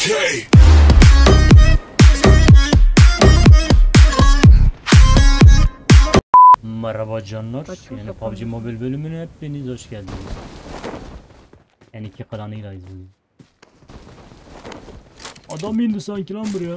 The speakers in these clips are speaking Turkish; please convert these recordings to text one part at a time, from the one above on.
Okay. Merhaba canlar. Yani PUBG Mobile bölümüne hepiniz hoş geldiniz. Yani iki klanıyla izliyoruz. Adam indi sanki lan buraya.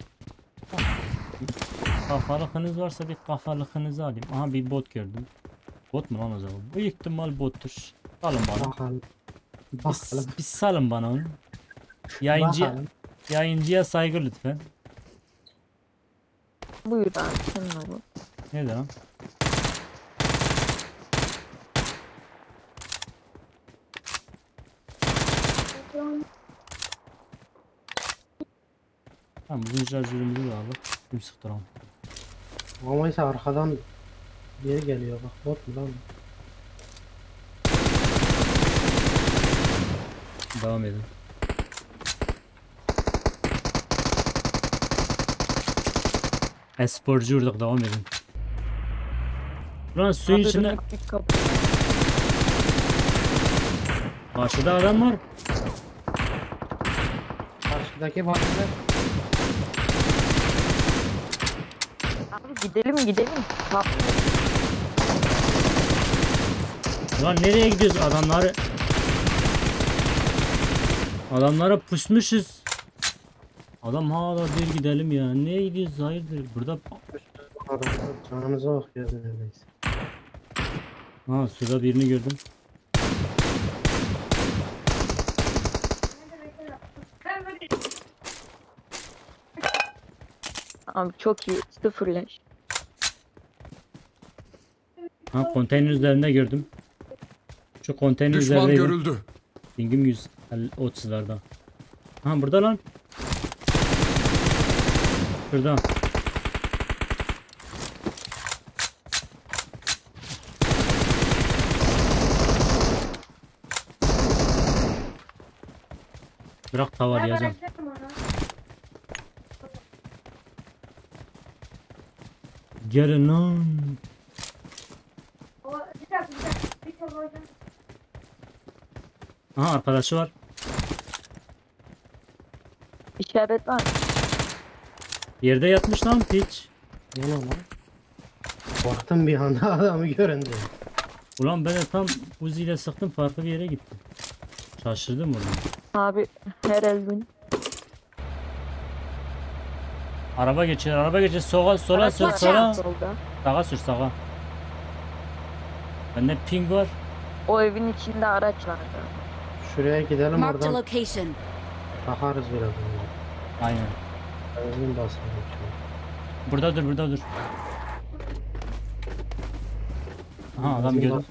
Kafalıkınız varsa bir kafalıkınızı alayım. Aha bir bot gördüm. Bot mu lan o zaman? Büyük ihtimal bottur. Salın bana. Bakalım. Bir salın bana onu. Yayıncıya saygı lütfen. Buyur abi senin oğlum. Ne lan? Tamam uzun şarjörümüzü de aldık. Kim sıktı lan? Ama ise arkadan biri geliyor bak, bot mu lan? Devam edin. Esporcu vurduk, devam edin. Lan suyun içine... Karşıda adam var. Karşıdaki baktı. Abi gidelim. Bak. Lan nereye gidiyoruz adamları? Adamlara pusmuşuz. Adam hala bir gidelim ya. Neye gidiyoruz? Hayırdır? Burada... Canımıza bakıyoruz neredeyse. Ha suda birini gördüm. Abi çok iyi. Sıfırlaş. Ha konteyner üzerinde gördüm. Şu konteyner Düşman üzerindeydi. görüldü. Pingim 130'larda. Ha burada lan. Şurada. Bırak tavalayacağım. Gelin lan. Aha arkadaşı var. İşaret var. Yerde yatmış lan piç. Ne lan? Baktım bir anda adamı göründü. Ulan ben de tam Uzi ile sıktım, farklı bir yere gittim. Şaşırdım oradan. Abi her el gün. Araba geçiyor sola sür sola. Solda. Sağa sür sağa. Bende ping var. O evin içinde araç vardı. Şuraya gidelim, Marked a oradan location. bakarız biraz. Aynen. Benzin basalım. Burada dur. Aha adam Benzin gördüm.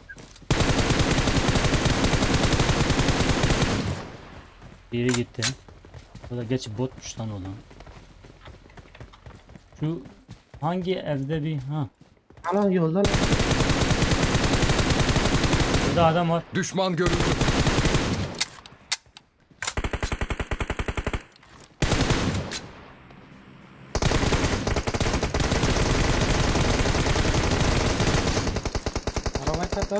Biri gitti. Bu da geç botmuş lan o da. Şu hangi evde bir ha? Alan yoldan. Burada adam var. Düşman görüldü. Arabayı kapat.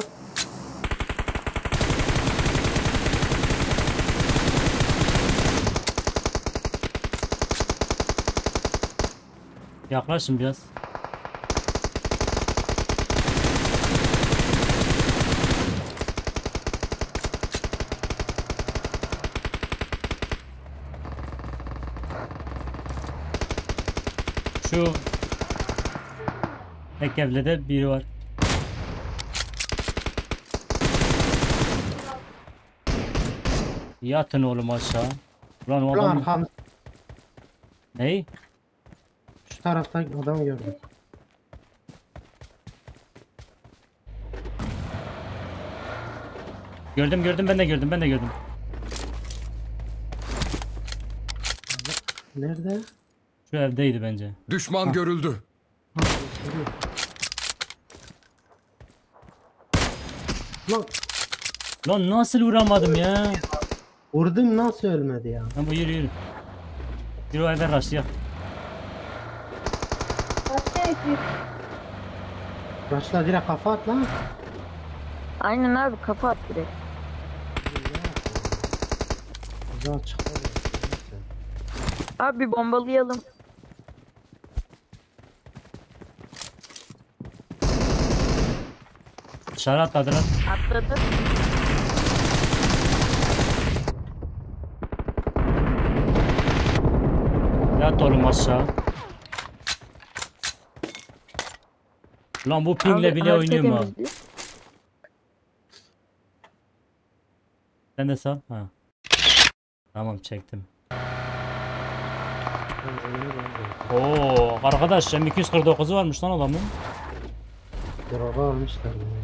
Yaklaşın biraz. Şu tek evde de biri var. Yatın oğlum aşağı. Ulan o Ulan adam... arkamız. Ney? Şu tarafta adam gördüm. Gördüm ben de gördüm. Nerede? Şu evdeydi bence. Düşman görüldü. Şurada. Lan Lan nasıl vuramadım ya? vurdum, nasıl ölmedi ya? Lan bu yürü. Yürü o evden rush'layak. Başla direkt kafa at lan. Aynen abi, kafa at direkt. Güzel çıktı. Abi bir bombalayalım. Dışarı atladılar. Atladı. Yat oğlum aşağı. Lan bu pingle Abi, bile harita oynuyorum ha. temizliyor. Sen de sal. Ha. Tamam çektim. Oo arkadaş M249'u varmış lan adamın. Drop'a almışlar bunu.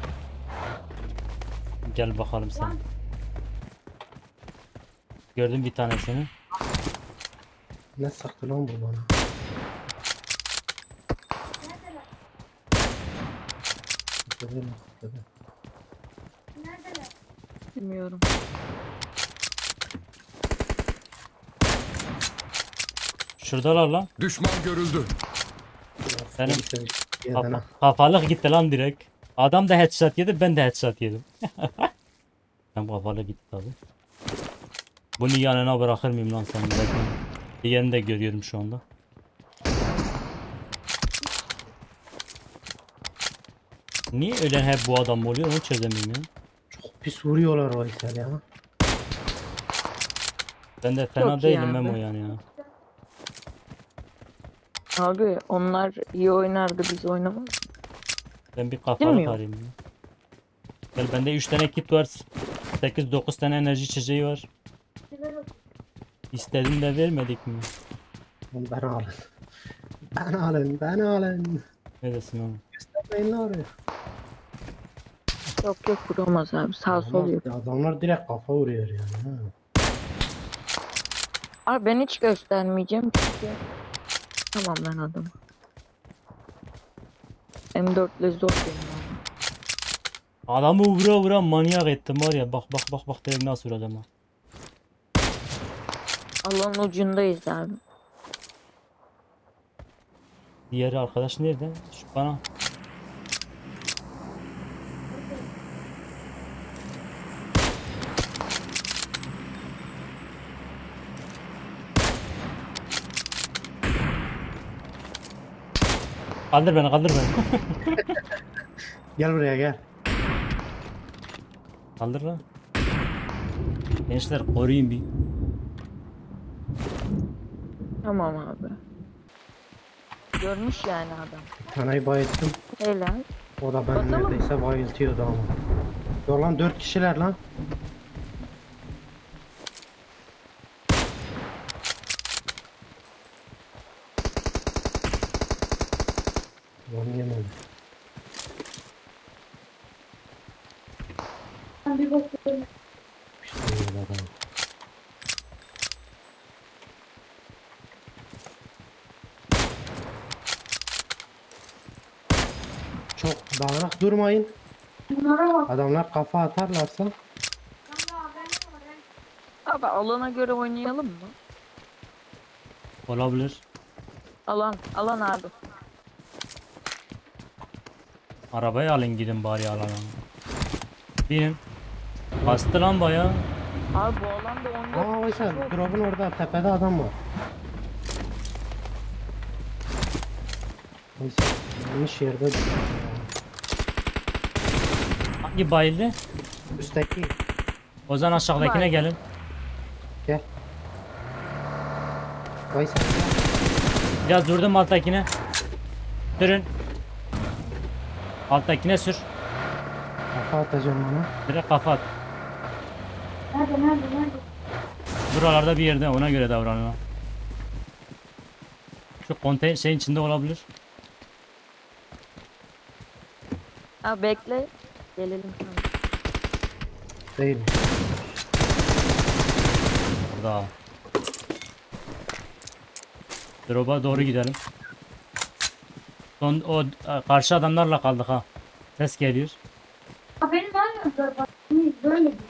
Gel bakalım sen. Gördüm bir tanesini. Ne sıktı lan bu bana? Gidelim, gidelim. Bilmiyorum. Şuradalar lan. Düşman görüldü. Benim Yedene. kafalık gitti lan direkt. Adam da headshot yedi, ben de headshot yedim. Ben kafalık gitti tabi. Bunu yanına bırakır mıyım lan sen? Diğerini de görüyorum şu anda. Niye ölen hep bu adam oluyor onu çözemiyorum ya. Çok pis vuruyorlar Veysel ya. Ben de fena Çok iyi değilim abi. Memo yani ya. Abi onlar iyi oynardı, biz oynamaz. Ben bir kafalık Bilmiyorum. arayayım ya. Gel bende 3 tane kit var. 8-9 tane enerji içeceği var. İstedim de vermedik mi? Oğlum beni alın. Beni alın, beni alın. Ne desin oğlum? Göstermeyin ne arıyor? Yok yok vuramaz abi, sağ sol yok. Adamlar direkt kafa vuruyor yani. Ha. Abi ben hiç göstermeyeceğim çünkü. Tamam ben adam. M4 ile zor benim abi. Adamı vura vura manyak ettim var ya. Bak bak bak bak direkt nasıl vuracağım ha. Allah'ın ucundayız abi. Diğeri arkadaş nerede? Şu bana. Kaldır beni kaldır beni. Gel buraya gel. Kaldır lan. Gençler koruyun bir. Tamam abi. Görmüş yani adam. Bir taneyi bayılttım. Helal. O da ben Bakalım. neredeyse bayıltıyordu ama. Dur lan 4 kişiler lan. Lan yemedim. İşte öyle adam. Çok dağınık durmayın. Adamlar kafa atarlarsa Abi alana göre oynayalım mı? Olabilir. Alan abi. Arabayı alın gidin bari alana. Binin. Bastı lan baya. Abi bu alanda 14 aa Veysel kişi var. drop'un orada tepede adam var. Veysel yanlış yerde Hangi bayıldı? üstteki O zaman aşağıdakine Bay. gelin. gel. Veysel Biraz durdum alttakine. Sürün. Alttakine sür. kafa atacağım ona. Direkt kafa at. Buralarda bir yerde ona göre davranın. ha. Şu konteyner şeyin içinde olabilir. Abi bekle. Gelelim sana. Değil. Burada. Drop'a doğru gidelim. Son o karşı adamlarla kaldık ha. Ses geliyor. Benim var ya böyle bir.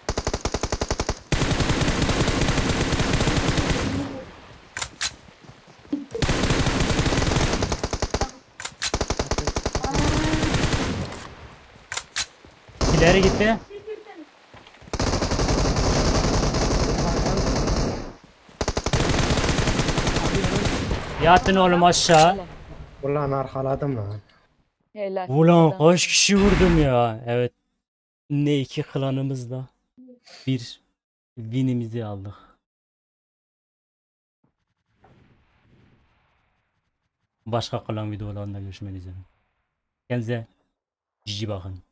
İleri gitti. Yatın oğlum aşağı. Helal. Ulan arkaladım lan. Helal. Ulan Adam. kaç kişi vurdum ya. Evet. Ne iki klanımızla bir winimizi aldık. Başka klan videolarında görüşmek üzere. Kendinize cici bakın.